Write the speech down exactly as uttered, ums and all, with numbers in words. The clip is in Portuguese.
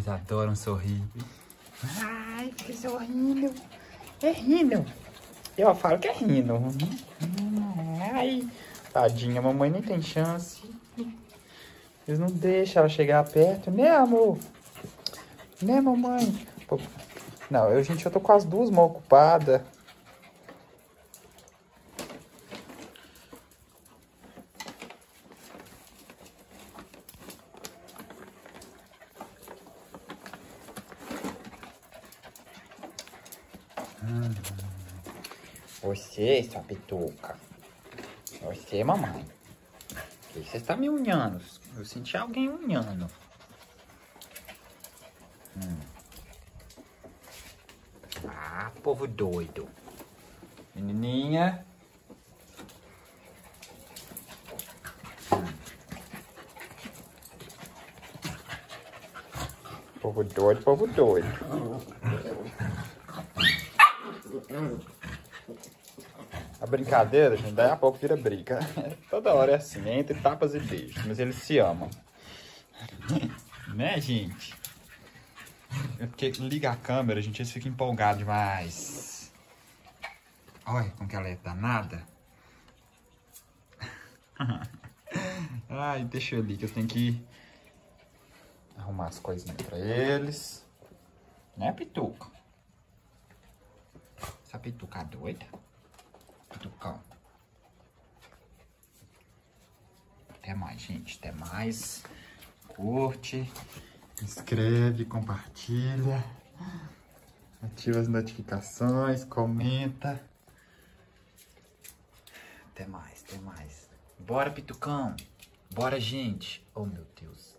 Eles adoram sorrir. Ai, fica sorrindo. É rindo. Eu falo que é rindo. Ai, tadinha, a mamãe nem tem chance. Eles não deixam ela chegar perto, né, amor? Né, mamãe? Pô, não, eu, gente, eu tô com as duas mãos ocupadas. Hum. Você, sua pituca. Você, mamãe. Por que você está me unhando? Eu senti alguém unhando. Hum. Ah, povo doido. Menininha. Hum. Povo doido, povo doido. A brincadeira, gente, daí a pouco vira briga. Toda hora é assim, entre tapas e beijos. Mas eles se amam. Né, gente? É porque liga a câmera, gente, eles ficam empolgados demais. Olha como que ela é danada. Ai, deixa eu ali que eu tenho que arrumar as coisinhas pra eles. Né, Pituca? Essa Pituca doida? Pitucão. Até mais, gente. Até mais. Curte, inscreve, compartilha, ativa as notificações, comenta. Até mais, até mais. Bora, Pitucão. Bora, gente. Oh, meu Deus.